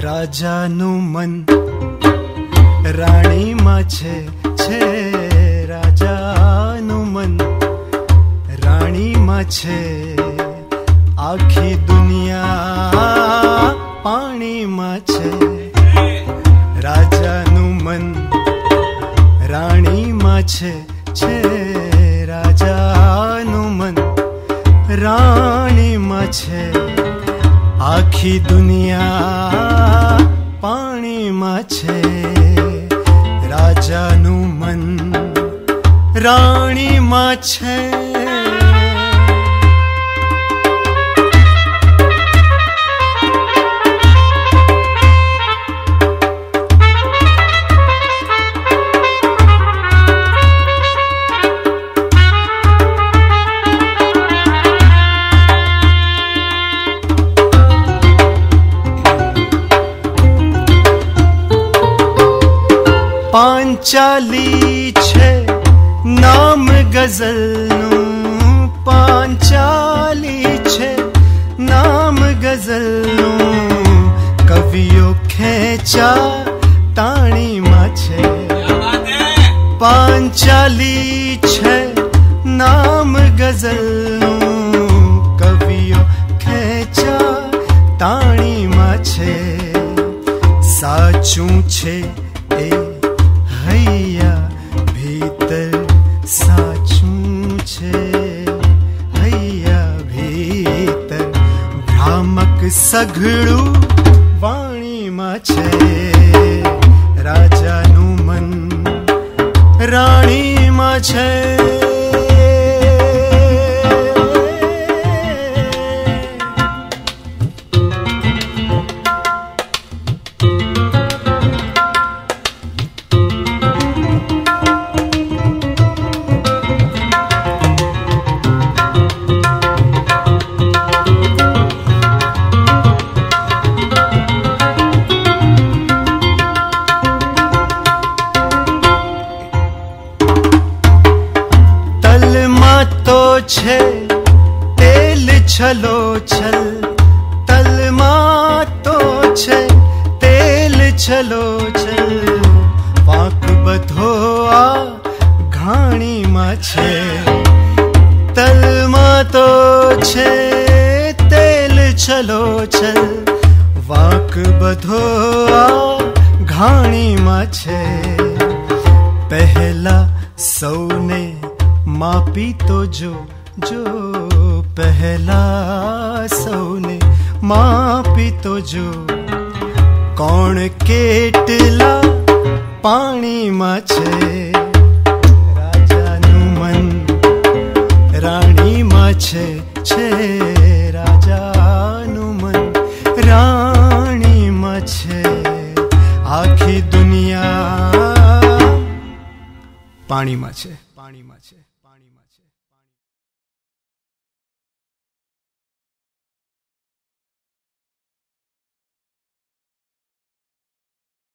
રાજાનું મન રાણીમાં છે રાજાનું મન રાણીમાં છે આખી દુનિયા પાણીમાં છે રાજાનું મન રાણીમાં છે રાજાનું મન રાણીમાં છે આખી દુનિયા પાણીમાં છે રાજાનું મન રાણીમાં છે પાંચાલી છે નામ ગઝલનું પાંચાલી છે નામ ગઝલનું કવિઓ ખેંચા તાણીમાં છે પાંચાલી છે નામ ગઝલનું કવિઓ ખેંચા તાણીમાં છે સાચું છે એ હૈયા ભીતર સાચું છે હૈયા ભીતર ભ્રામક સઘળું વાણીમાં છે રાજાનું મન રાણીમાં છે છે તેલ છલો છલ તલમાં તો છે તેલ છલો છલ વાંક બધો આ ઘાણીમાં છે તલમાં તો છે તેલ છલો છલ વાંક બધો આ ઘાણીમાં છે પહેલા સૌને માપી તો જો પહેલા સૌને માપી તો જો કોણ કેટલા પાણીમાં છે રાજાનું મન રાણીમાં છે રાજાનું મન રાણીમાં છે આખી દુનિયા પાણીમાં છે